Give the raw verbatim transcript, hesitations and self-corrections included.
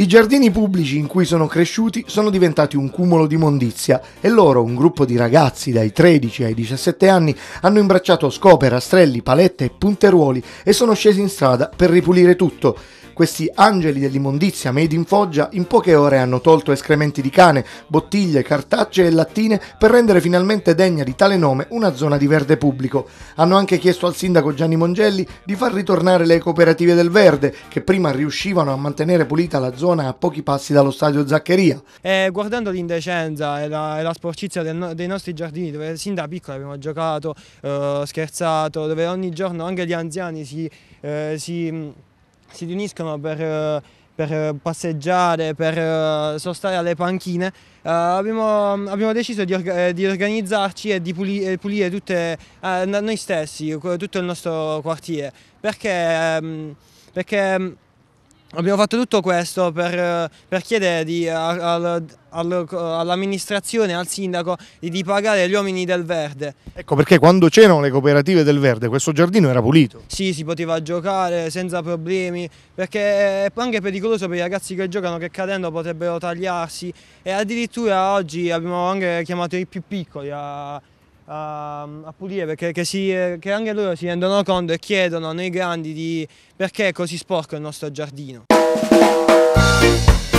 giardini pubblici in cui sono cresciuti sono diventati un cumulo di immondizia e loro, un gruppo di ragazzi dai tredici ai diciassette anni, hanno imbracciato scope, rastrelli, palette e punteruoli e sono scesi in strada per ripulire tutto. Questi angeli dell'immondizia made in Foggia in poche ore hanno tolto escrementi di cane, bottiglie, cartacee e lattine per rendere finalmente degna di tale nome una zona di verde pubblico. Hanno anche chiesto al sindaco Gianni Mongelli di far ritornare le cooperative del verde, che prima riuscivano a mantenere pulita la zona a pochi passi dallo stadio Zaccheria. E guardando l'indecenza e la, e la sporcizia del no, dei nostri giardini, dove sin da piccoli abbiamo giocato, eh, scherzato, dove ogni giorno anche gli anziani si... Eh, si si riuniscono per, per passeggiare, per sostare alle panchine, uh, abbiamo, abbiamo deciso di, orga di organizzarci e di pulire, pulire tutte, uh, noi stessi, tutto il nostro quartiere, perché, um, perché abbiamo fatto tutto questo per, per chiedere di, al, al, all'amministrazione, al sindaco, di, di pagare gli uomini del verde. Ecco perché quando c'erano le cooperative del verde questo giardino era pulito. Sì, si poteva giocare senza problemi, perché è anche pericoloso per i ragazzi che giocano, che cadendo potrebbero tagliarsi, e addirittura oggi abbiamo anche chiamato i più piccoli a, a, a pulire, perché che, si, che anche loro si rendono conto e chiedono a noi grandi di perché è così sporco il nostro giardino.